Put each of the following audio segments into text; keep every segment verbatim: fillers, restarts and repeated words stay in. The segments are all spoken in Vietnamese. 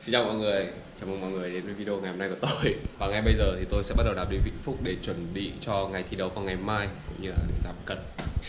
Xin chào mọi người, chào mừng mọi người đến với video ngày hôm nay của tôi. Và ngay bây giờ thì tôi sẽ bắt đầu đạp đi Vĩnh Phúc để chuẩn bị cho ngày thi đấu vào ngày mai, cũng như là để giảm cân.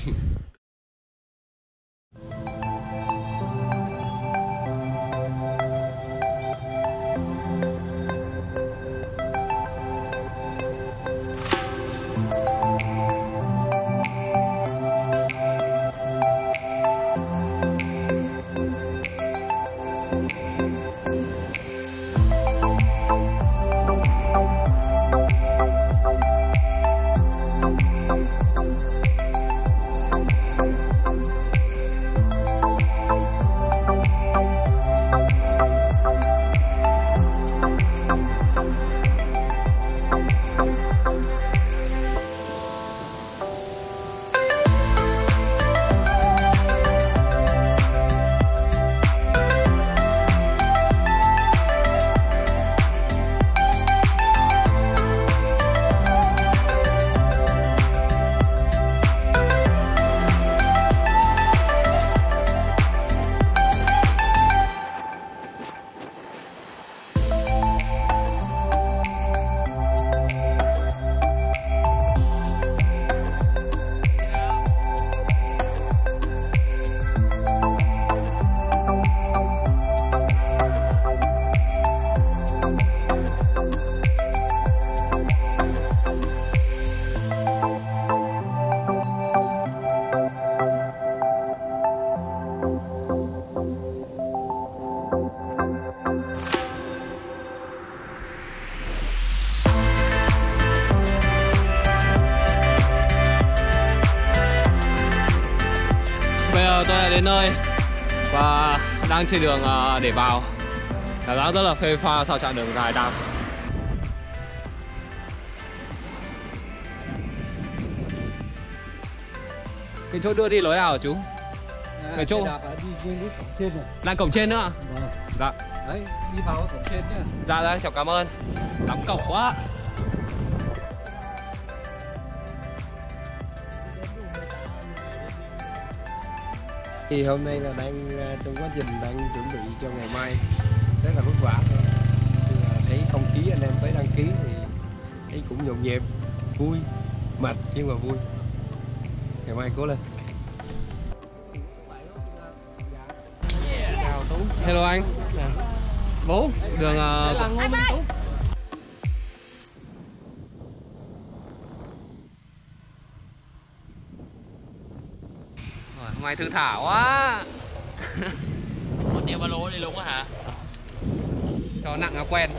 Bây giờ tôi đã đến nơi và đang trên đường để vào. Cảm giác rất là phê pha sau chặng đường dài đạp. Cái chỗ đưa đi lối nào hả chú? À, cái chỗ đi lên cổng trên rồi. Là cổng trên nữa. Vâng. Dạ. Đấy, đi vào cổng trên nhá. Dạ dạ, chào cảm ơn. Đóng cổng quá. Thì hôm nay là đang trong quá trình đang chuẩn bị cho ngày mai rất là vất vả thôi. Thấy không khí anh em tới đăng ký thì thấy cũng nhộn nhịp, vui, mệt nhưng mà vui. Ngày mai cố lên. Chào Tú. Hello anh. Bố, đường uh... Hôm nay thư thả quá. Còn đeo ba lô đi luôn á hả? Cho nặng nó quen.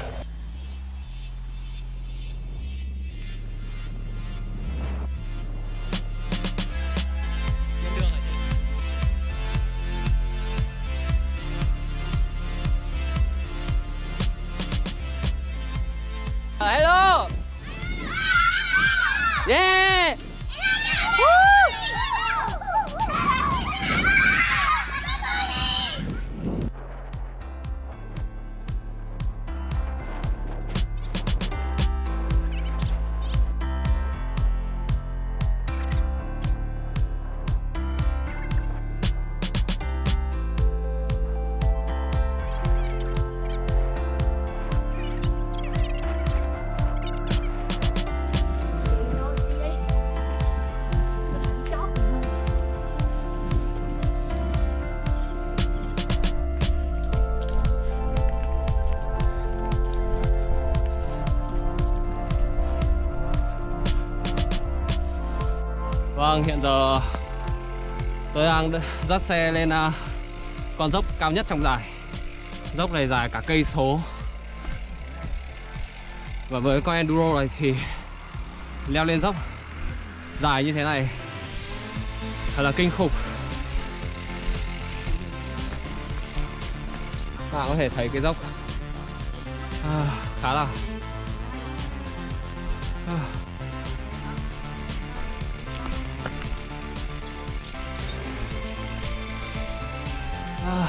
Hello. Yeah. Vâng, hiện giờ tôi đang dắt xe lên uh, con dốc cao nhất trong giải. Dốc này dài cả cây số. Và với con enduro này thì leo lên dốc dài như thế này thật là kinh khủng. Các bạn có thể thấy cái dốc à, khá là à. À.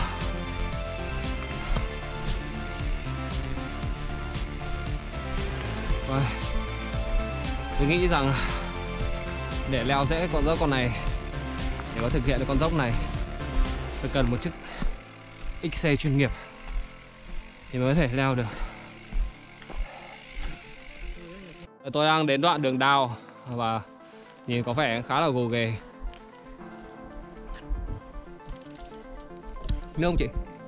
Rồi. Tôi nghĩ rằng để leo dễ con dốc con này, để có thực hiện được con dốc này, tôi cần một chiếc ích xê chuyên nghiệp. thì mới có thể leo được. Tôi đang đến đoạn đường đào và nhìn có vẻ khá là gồ ghề. Nước không chị?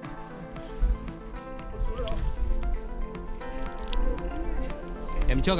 Em trước à?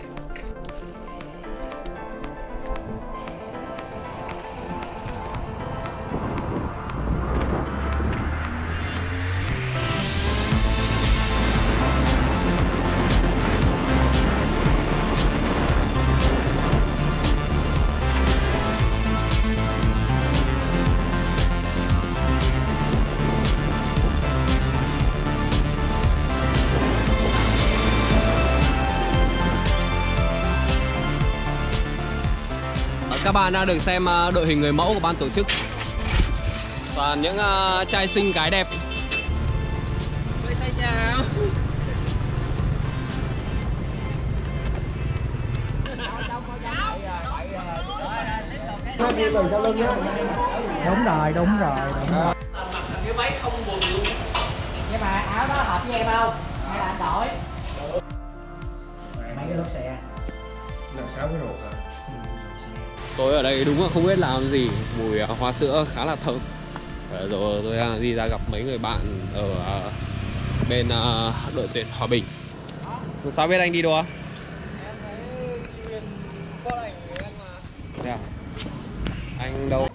Các bạn đang được xem đội hình người mẫu của ban tổ chức. Toàn những uh, trai xinh gái đẹp. Vẫy tay chào. Đúng rồi, đúng rồi, đúng rồi. Cái váy không quần luôn. Nhưng mà áo đó hợp với em không? Hay là anh đổi? Mấy cái lốp xe Là sáu cái ruột hả? Tôi ở đây đúng là không biết làm gì. Mùi uh, hoa sữa khá là thơm. Rồi tôi đang đi ra gặp mấy người bạn ở uh, bên uh, đội tuyển Hòa Bình. Sao biết anh đi đua? Em thấy truyền có ảnh của em mà. Thế à? Anh đâu